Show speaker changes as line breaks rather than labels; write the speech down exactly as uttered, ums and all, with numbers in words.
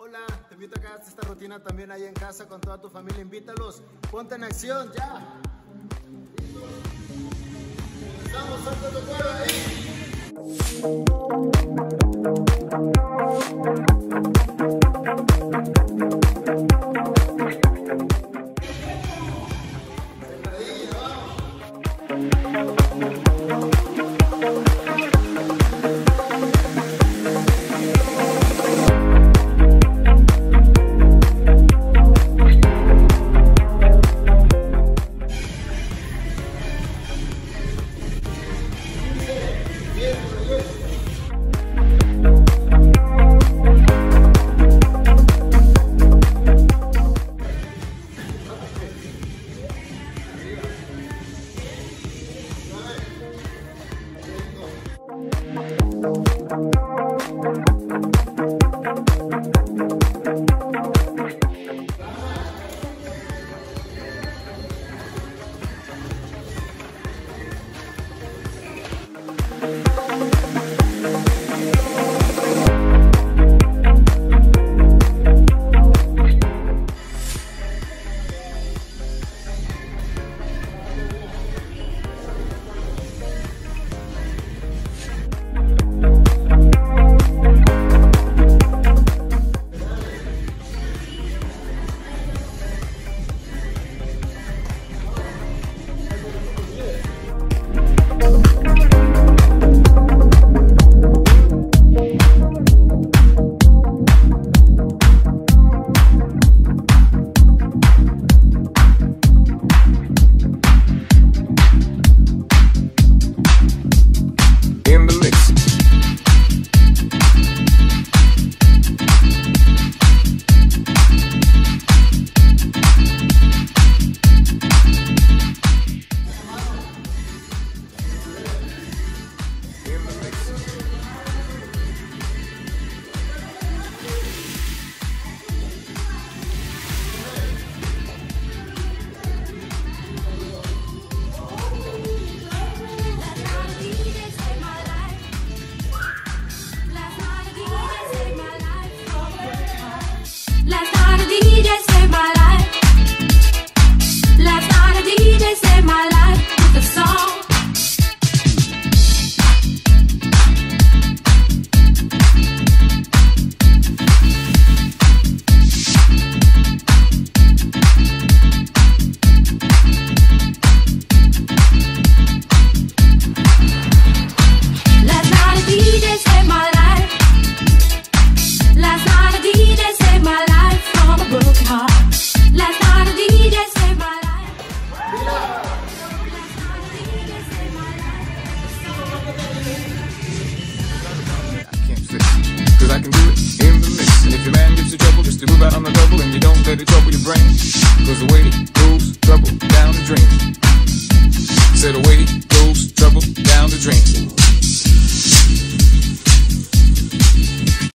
Hola, te invito a que hagas esta rutina también ahí en casa con toda tu familia. Invítalos, ponte en acción, ya. Estamos, salta tu cuerda ahí.
I can do it in the mix. And if your man gives you trouble, just to move out on the double, and you don't let it trouble your brain, cause the way it moves trouble down the drain.